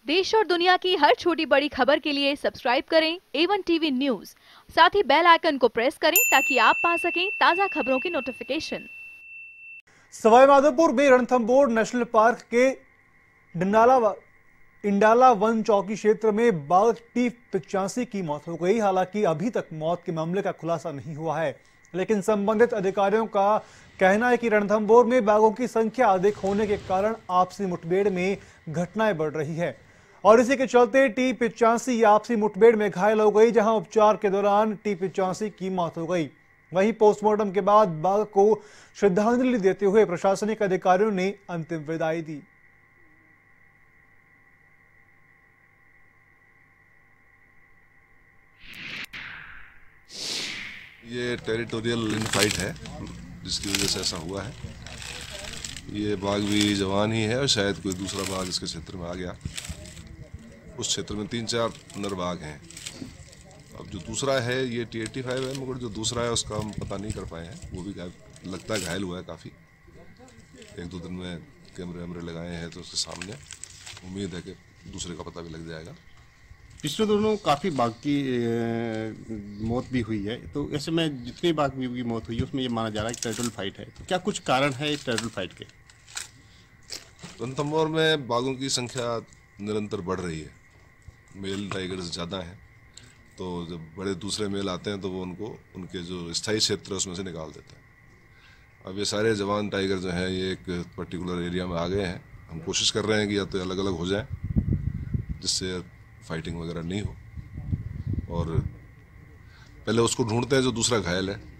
देश और दुनिया की हर छोटी बड़ी खबर के लिए सब्सक्राइब करें A1 टीवी न्यूज। साथ ही बेल आइकन को प्रेस करें ताकि आप पा सकें ताज़ा खबरों की नोटिफिकेशन। सवाईमाधोपुर में रणथंभौर नेशनल पार्क के इंडाला वन चौकी क्षेत्र में बाघ T85 की मौत हो गई। हालांकि अभी तक मौत के मामले का खुलासा नहीं हुआ है, लेकिन संबंधित अधिकारियों का कहना है कि रणथंभौर में बाघों की संख्या अधिक होने के कारण आपसी मुठभेड़ में घटनाएं बढ़ रही है और इसी के चलते T85 आपसी मुठभेड़ में घायल हो गई, जहां उपचार के दौरान T85 की मौत हो गई। वहीं पोस्टमार्टम के बाद बाघ को श्रद्धांजलि देते हुए प्रशासनिक अधिकारियों ने अंतिम विदाई दी। ये टेरिटोरियल इनफाइट है जिसकी वजह से ऐसा हुआ है। ये बाघ भी जवान ही है और शायद कोई दूसरा बाघ इसके क्षेत्र में आ गया। उस क्षेत्र में 3-4 नर बाघ हैं। अब जो दूसरा है ये T85 है, मगर जो दूसरा है उसका हम पता नहीं कर पाए हैं। वो भी लगता है घायल हुआ है काफ़ी। 1-2 दिन में कैमरे वैमरे लगाए हैं तो उसके सामने उम्मीद है कि दूसरे का पता भी लग जाएगा। पिछले दिनों काफ़ी बाघ की मौत भी हुई है, तो ऐसे में जितने बाघ की मौत हुई है उसमें ये माना जा रहा है कि टेरिटोरियल फाइट है। तो क्या कुछ कारण है इस टेरिटोरियल फाइट के? रणथंभौर में बाघों की संख्या निरंतर बढ़ रही है। मेल टाइगर्स ज़्यादा हैं, तो जब बड़े दूसरे मेल आते हैं तो वो उनको उनके जो स्थायी क्षेत्र है उसमें से निकाल देते हैं। अब ये सारे जवान टाइगर जो हैं ये एक पर्टिकुलर एरिया में आ गए हैं। हम कोशिश कर रहे हैं कि या तो अलग अलग हो जाएं जिससे फाइटिंग वगैरह नहीं हो, और पहले उसको ढूंढते हैं जो दूसरा घायल है।